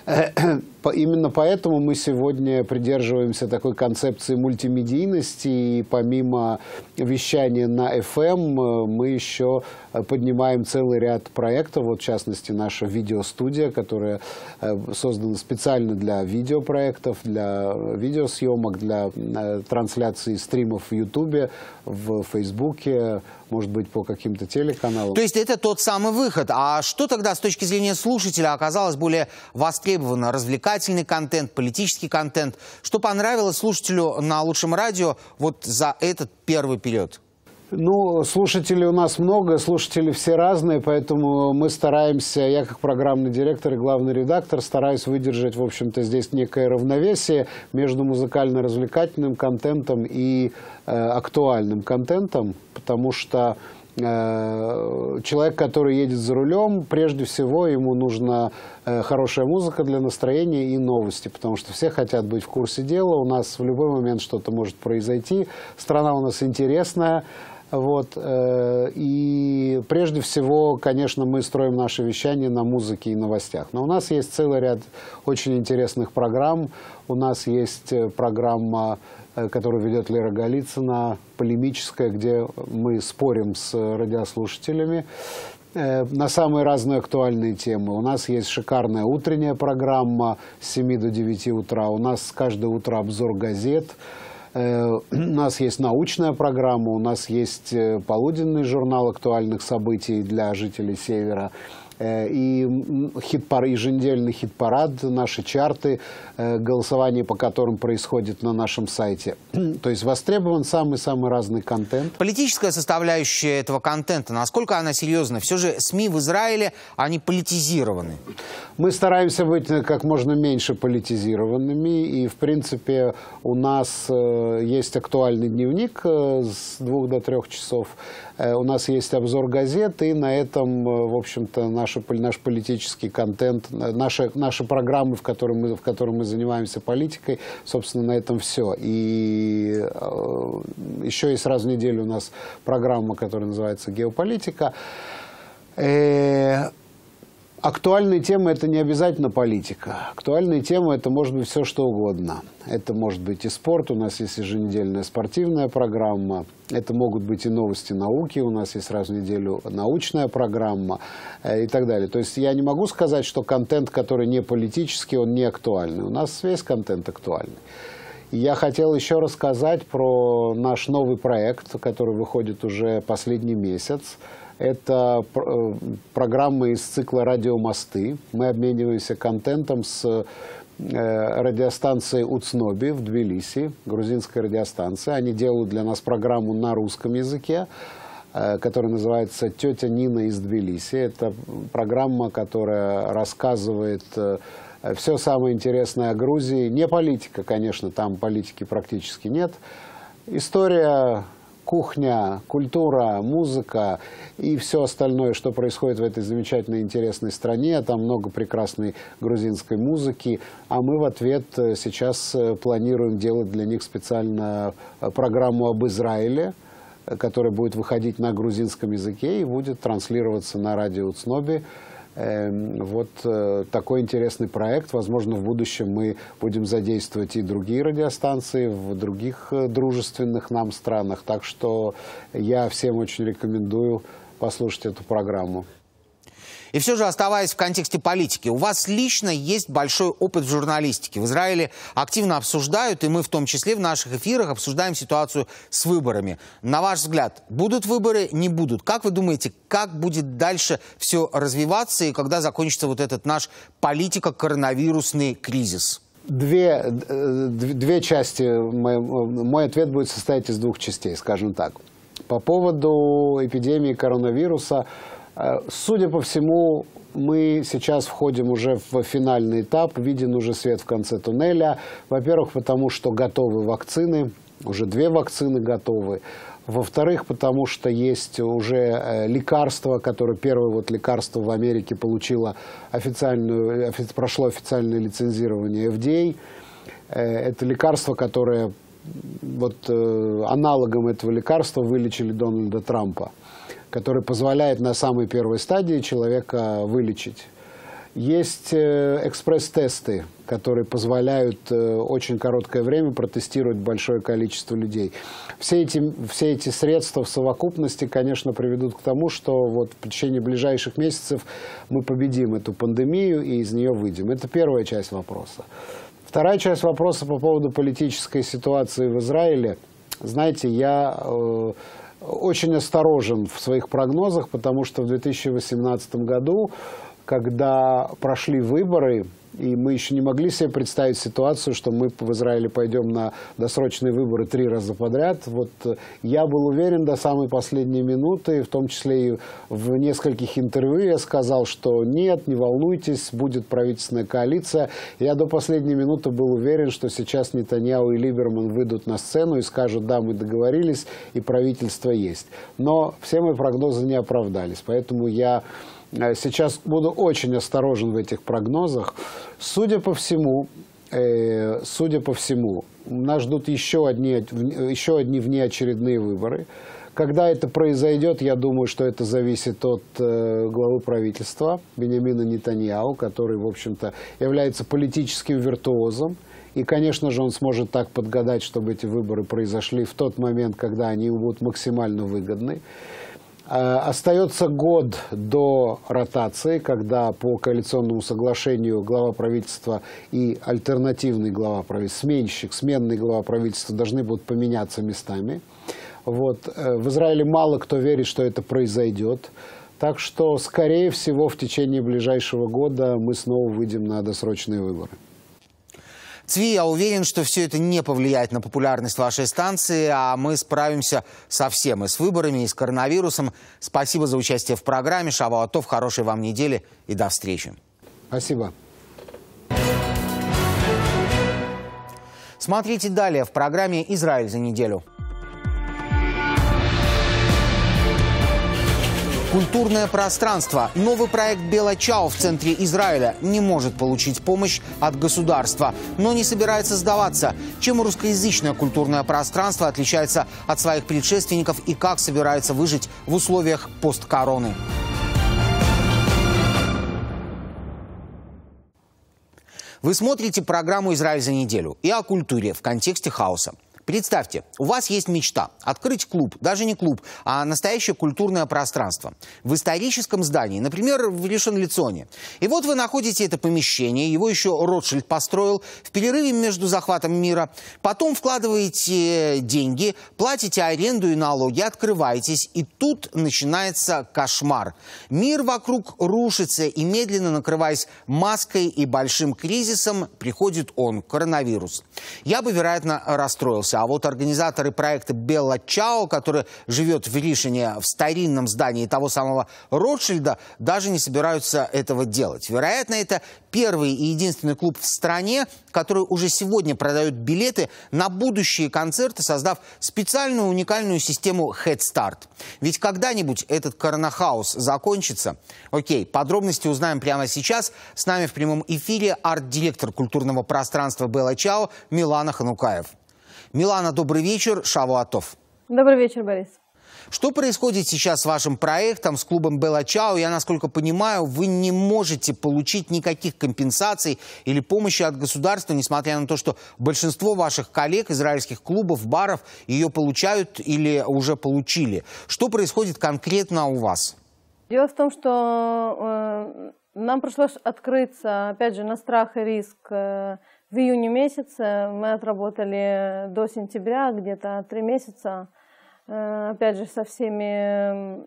Именно поэтому мы сегодня придерживаемся такой концепции мультимедийности, и помимо вещания на эф эм мы еще поднимаем целый ряд проектов, вот в частности наша видеостудия, которая создана специально для видеопроектов, для видеосъемок, для трансляции стримов в Ютубе, в Фейсбуке, может быть, по каким-то телеканалам. То есть это тот самый выход. А что тогда с точки зрения слушателя оказалось более востребовано? Развлекательный контент, политический контент? Что понравилось слушателю на Лучшем радио вот за этот первый период? Ну, слушателей у нас много, слушатели все разные, поэтому мы стараемся, я как программный директор и главный редактор, стараюсь выдержать, в общем-то, здесь некое равновесие между музыкально-развлекательным контентом и э, актуальным контентом, потому что э, человек, который едет за рулем, прежде всего ему нужна э, хорошая музыка для настроения и новости, потому что все хотят быть в курсе дела, у нас в любой момент что-то может произойти, страна у нас интересная. Вот, э, и прежде всего, конечно, мы строим наше вещание на музыке и новостях. Но у нас есть целый ряд очень интересных программ. У нас есть программа, э, которую ведет Лера Голицына, полемическая, где мы спорим с радиослушателями э, на самые разные актуальные темы. У нас есть шикарная утренняя программа с семи до девяти утра. У нас каждое утро обзор газет. У нас есть научная программа, у нас есть полуденный журнал актуальных событий для жителей Севера. И хит-парад, еженедельный хит-парад, наши чарты, голосование по которым происходит на нашем сайте. То есть востребован самый-самый разный контент. Политическая составляющая этого контента, насколько она серьезна? Все же СМИ в Израиле, они политизированы. Мы стараемся быть как можно меньше политизированными. И, в принципе, у нас есть актуальный дневник с двух до трех часов. У нас есть обзор газет, и на этом, в общем-то, наш, наш политический контент, наши, наши программы, в которых мы, в которых мы занимаемся политикой, собственно, на этом все. И э, еще есть раз в неделю у нас программа, которая называется «Геополитика». Э, Актуальные темы – это не обязательно политика. Актуальные темы – это может быть все, что угодно. Это может быть и спорт, у нас есть еженедельная спортивная программа. Это могут быть и новости науки, у нас есть раз в неделю научная программа и так далее. То есть я не могу сказать, что контент, который не политический, он не актуальный. У нас весь контент актуальный. И я хотел еще рассказать про наш новый проект, который выходит уже последний месяц. Это программа из цикла «Радиомосты». Мы обмениваемся контентом с радиостанцией Уцноби в Тбилиси, грузинская радиостанция. Они делают для нас программу на русском языке, которая называется «Тетя Нина из Тбилиси». Это программа, которая рассказывает все самое интересное о Грузии. Не политика, конечно, там политики практически нет. История кухня, культура, музыка и все остальное, что происходит в этой замечательной, интересной стране. Там много прекрасной грузинской музыки. А мы в ответ сейчас планируем делать для них специально программу об Израиле, которая будет выходить на грузинском языке и будет транслироваться на радио Уцноби. Вот такой интересный проект. Возможно, в будущем мы будем задействовать и другие радиостанции в других дружественных нам странах. Так что я всем очень рекомендую послушать эту программу. И все же, оставаясь в контексте политики, у вас лично есть большой опыт в журналистике. В Израиле активно обсуждают, и мы в том числе в наших эфирах обсуждаем ситуацию с выборами. На ваш взгляд, будут выборы, не будут? Как вы думаете, как будет дальше все развиваться и когда закончится вот этот наш политико-коронавирусный кризис? Две, две части. Мой, мой ответ будет состоять из двух частей, скажем так. По поводу эпидемии коронавируса. Судя по всему, мы сейчас входим уже в финальный этап, виден уже свет в конце туннеля. Во-первых, потому что готовы вакцины, уже две вакцины готовы. Во-вторых, потому что есть уже лекарство, которое, первое вот лекарство в Америке получило официальную, прошло официальное лицензирование эф ди эй. Это лекарство, которое, вот аналогом этого лекарства вылечили Дональда Трампа, который позволяет на самой первой стадии человека вылечить. Есть экспресс-тесты, которые позволяют очень короткое время протестировать большое количество людей. Все эти, все эти средства в совокупности, конечно, приведут к тому, что вот в течение ближайших месяцев мы победим эту пандемию и из нее выйдем. Это первая часть вопроса. Вторая часть вопроса по поводу политической ситуации в Израиле. Знаете, я э, очень осторожен в своих прогнозах, потому что в две тысячи восемнадцатом году, когда прошли выборы, и мы еще не могли себе представить ситуацию, что мы в Израиле пойдем на досрочные выборы три раза подряд. Вот я был уверен до самой последней минуты, в том числе и в нескольких интервью я сказал, что нет, не волнуйтесь, будет правительственная коалиция. Я до последней минуты был уверен, что сейчас Нетаньяху и Либерман выйдут на сцену и скажут, да, мы договорились, и правительство есть. Но все мои прогнозы не оправдались, поэтому я сейчас буду очень осторожен в этих прогнозах. Судя по всему, э, судя по всему, нас ждут еще одни, еще одни внеочередные выборы. Когда это произойдет, я думаю, что это зависит от э, главы правительства Биньямина Нетаньяху, который, в общем-то, является политическим виртуозом. И, конечно же, он сможет так подгадать, чтобы эти выборы произошли в тот момент, когда они будут максимально выгодны. Остается год до ротации, когда по коалиционному соглашению глава правительства и альтернативный глава правительства, сменщик, сменный глава правительства должны будут поменяться местами. Вот. В Израиле мало кто верит, что это произойдет. Так что, скорее всего, в течение ближайшего года мы снова выйдем на досрочные выборы. Цви, я уверен, что все это не повлияет на популярность вашей станции, а мы справимся со всем, и с выборами, и с коронавирусом. Спасибо за участие в программе. Шавуа Тов, хорошей вам недели и до встречи. Спасибо. Смотрите далее в программе «Израиль за неделю». Культурное пространство. Новый проект Бела Чао в центре Израиля не может получить помощь от государства, но не собирается сдаваться. Чем русскоязычное культурное пространство отличается от своих предшественников и как собирается выжить в условиях посткороны? Вы смотрите программу «Израиль за неделю» и о культуре в контексте хаоса. Представьте, у вас есть мечта – открыть клуб, даже не клуб, а настоящее культурное пространство. В историческом здании, например, в Ришон-ле-Ционе. И вот вы находите это помещение, его еще Ротшильд построил в перерыве между захватом мира. Потом вкладываете деньги, платите аренду и налоги, открываетесь, и тут начинается кошмар. Мир вокруг рушится, и медленно накрываясь маской и большим кризисом, приходит он – коронавирус. Я бы, вероятно, расстроился. А вот организаторы проекта «Белла Чао», который живет в Ришине, в старинном здании того самого Ротшильда, даже не собираются этого делать. Вероятно, это первый и единственный клуб в стране, который уже сегодня продает билеты на будущие концерты, создав специальную уникальную систему Head Start. Ведь когда-нибудь этот коронахаус закончится. Окей, подробности узнаем прямо сейчас. С нами в прямом эфире арт-директор культурного пространства «Белла Чао» Милана Ханукаев. Милана, добрый вечер. Шавуатов. Добрый вечер, Борис. Что происходит сейчас с вашим проектом, с клубом «Белла Чао»? Я, насколько понимаю, вы не можете получить никаких компенсаций или помощи от государства, несмотря на то, что большинство ваших коллег, израильских клубов, баров ее получают или уже получили. Что происходит конкретно у вас? Дело в том, что э, нам пришлось открыться, опять же, на страх и риск э, в июне месяце. Мы отработали до сентября, где-то три месяца. Опять же, со всеми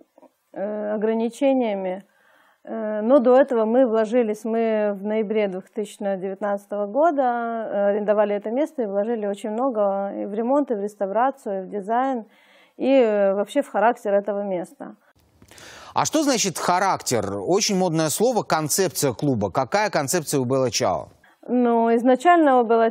ограничениями. Но до этого мы вложились, мы в ноябре две тысячи девятнадцатого года арендовали это место и вложили очень много и в ремонт, и в реставрацию, и в дизайн, и вообще в характер этого места. А что значит характер? Очень модное слово, концепция клуба. Какая концепция у «Белла Чао»? Ну, изначально у «Белла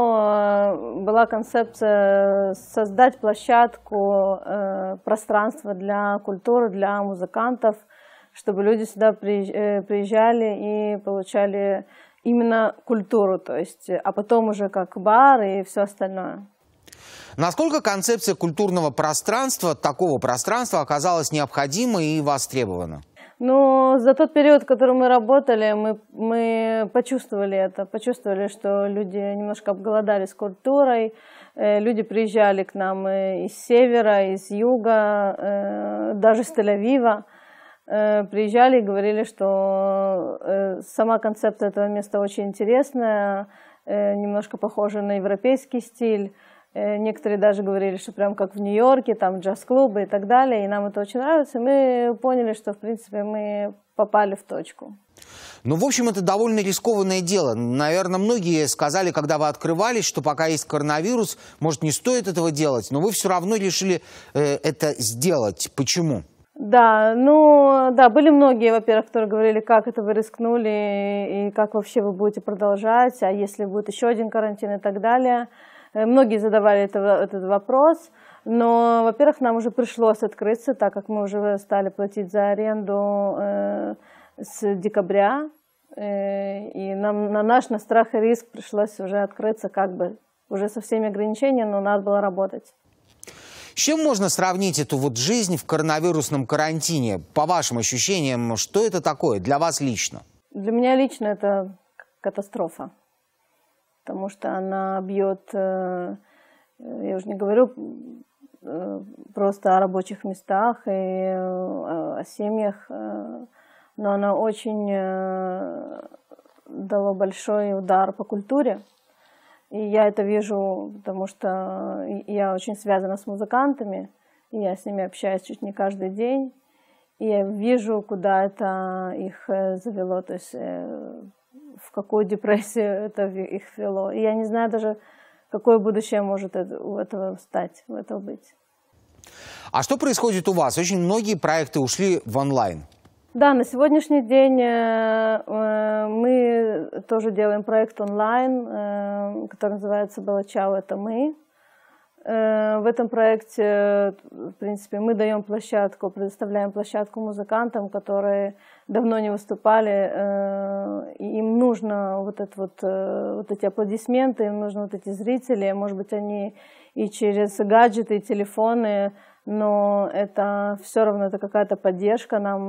Чао» была концепция создать площадку, э, пространство для культуры, для музыкантов, чтобы люди сюда приезжали и получали именно культуру, то есть, а потом уже как бар и все остальное. Насколько концепция культурного пространства, такого пространства, оказалась необходима и востребована? Ну, за тот период, в который мы работали, мы, мы почувствовали это, почувствовали, что люди немножко обголодались культурой, э, люди приезжали к нам из севера, из юга, э, даже с Тель-Авива, э, приезжали и говорили, что э, сама концепция этого места очень интересная, э, немножко похожа на европейский стиль. Некоторые даже говорили, что прям как в Нью-Йорке, там джаз-клубы и так далее, и нам это очень нравится. Мы поняли, что, в принципе, мы попали в точку. Ну, в общем, это довольно рискованное дело. Наверное, многие сказали, когда вы открывались, что пока есть коронавирус, может, не стоит этого делать, но вы все равно решили э, это сделать. Почему? Да, ну, да, были многие, во-первых, которые говорили, как это вы рискнули, и как вообще вы будете продолжать, а если будет еще один карантин и так далее. Многие задавали это, этот вопрос, но, во-первых, нам уже пришлось открыться, так как мы уже стали платить за аренду э, с декабря, э, и нам на наш на страх и риск пришлось уже открыться, как бы уже со всеми ограничениями, но надо было работать. С чем можно сравнить эту вот жизнь в коронавирусном карантине? По вашим ощущениям, что это такое для вас лично? Для меня лично это катастрофа. Потому что она бьет, я уже не говорю просто о рабочих местах и о семьях, но она очень дала большой удар по культуре. И я это вижу, потому что я очень связана с музыкантами, и я с ними общаюсь чуть не каждый день. И я вижу, куда это их завело, то есть в какую депрессию это их ввело. И я не знаю даже, какое будущее может у этого стать, у этого быть. А что происходит у вас? Очень многие проекты ушли в онлайн. Да, на сегодняшний день мы тоже делаем проект онлайн, который называется «Белла Чао» — это мы. В этом проекте, в принципе, мы даем площадку, предоставляем площадку музыкантам, которые давно не выступали, и им нужно вот, это вот, вот эти аплодисменты, им нужны вот эти зрители, может быть, они и через гаджеты, и телефоны, но это все равно это какая-то поддержка. Нам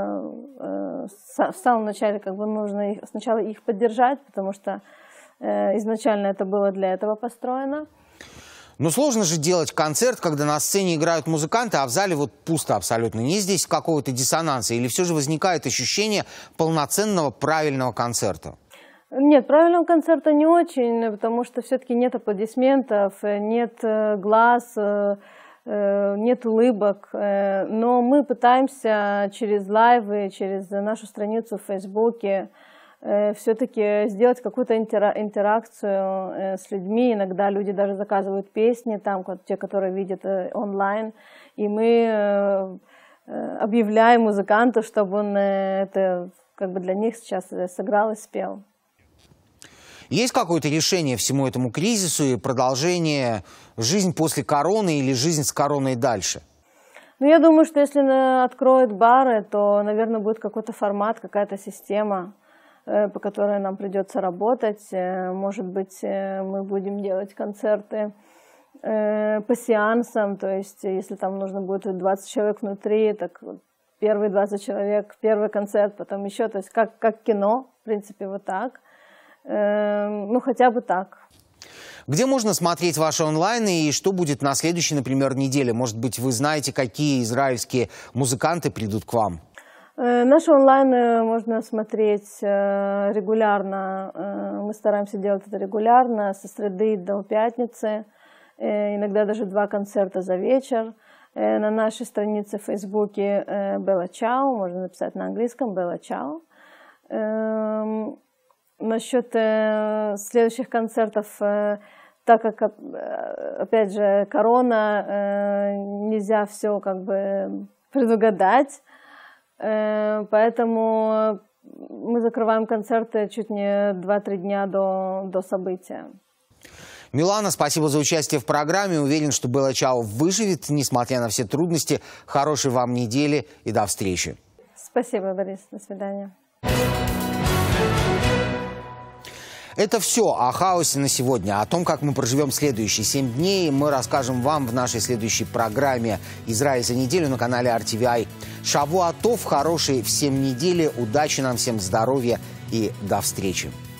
в самом начале как бы нужно их, сначала их поддержать, потому что изначально это было для этого построено. Ну, сложно же делать концерт, когда на сцене играют музыканты, а в зале вот пусто абсолютно. Не здесь какого-то диссонанса? Или все же возникает ощущение полноценного правильного концерта? Нет, правильного концерта не очень, потому что все-таки нет аплодисментов, нет глаз, нет улыбок. Но мы пытаемся через лайвы, через нашу страницу в Фейсбуке все-таки сделать какую-то интеракцию с людьми. Иногда люди даже заказывают песни, там, те, которые видят онлайн, и мы объявляем музыканту, чтобы он это как бы для них сейчас сыграл и спел. Есть какое-то решение всему этому кризису и продолжение жизнь после короны или жизнь с короной дальше? Ну, я думаю, что если откроют бары, то, наверное, будет какой-то формат, какая-то система, по которой нам придется работать. Может быть, мы будем делать концерты по сеансам, то есть если там нужно будет двадцать человек внутри, так первые двадцать человек, первый концерт, потом еще, то есть как, как кино, в принципе, вот так. Ну, хотя бы так. Где можно смотреть ваши онлайны и что будет на следующей, например, неделе? Может быть, вы знаете, какие израильские музыканты придут к вам? Наши онлайны можно смотреть регулярно. Мы стараемся делать это регулярно, со среды до пятницы. Иногда даже два концерта за вечер. На нашей странице в Фейсбуке Bella Ciao, можно написать на английском Bella Ciao. Насчет следующих концертов, так как, опять же, корона, нельзя все как бы предугадать. Поэтому мы закрываем концерты чуть не два-три дня до, до события. Милана, спасибо за участие в программе. Уверен, что Bella Ciao выживет, несмотря на все трудности. Хорошей вам недели и до встречи. Спасибо, Борис. До свидания. Это все о хаосе на сегодня. О том, как мы проживем следующие семь дней, мы расскажем вам в нашей следующей программе «Израиль за неделю» на канале ар ти ви ай. Шавуа Тов, хорошей всем недели, удачи нам всем, здоровья и до встречи.